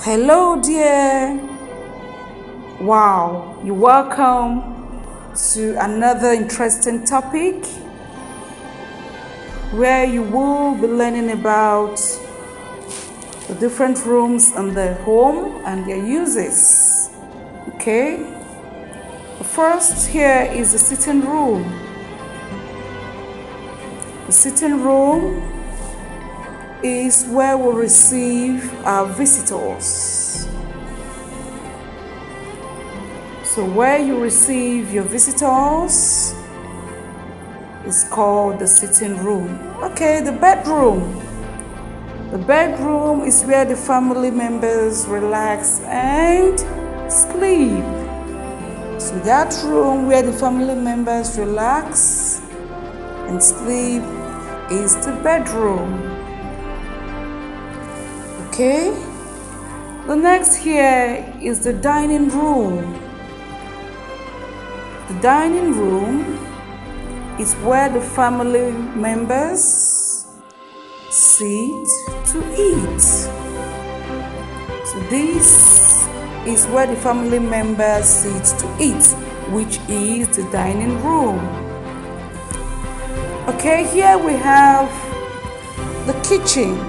Hello dear. Wow, you're welcome to another interesting topic where you will be learning about the different rooms in the home and their uses. Okay, the first here is the sitting room. The sitting room is where we receive our visitors. So where you receive your visitors is called the sitting room. Okay, the bedroom. The bedroom is where the family members relax and sleep. So that room where the family members relax and sleep is the bedroom. Okay, the next here is the dining room. The dining room is where the family members sit to eat. So this is where the family members sit to eat, which is the dining room. Okay, here we have the kitchen.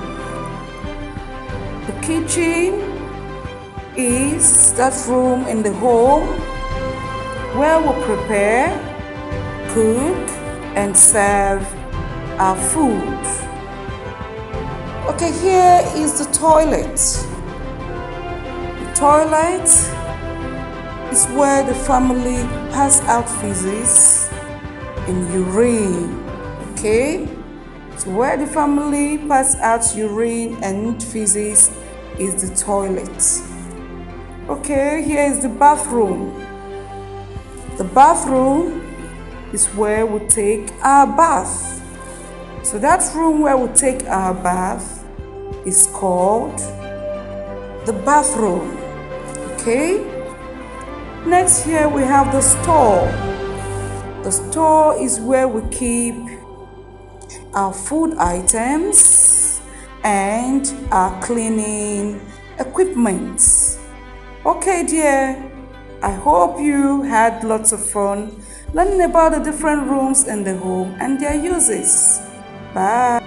The kitchen is that room in the home where we prepare, cook, and serve our food. Okay, here is the toilet. The toilet is where the family pass out feces and urine. Okay? So where the family pass out urine and feces is the toilet. Okay, here is the bathroom. The bathroom is where we take our bath. So that room where we take our bath is called the bathroom. Okay? Next here we have the store. The store is where we keep our food items and our cleaning equipment. Okay dear, I hope you had lots of fun learning about the different rooms in the home and their uses. Bye.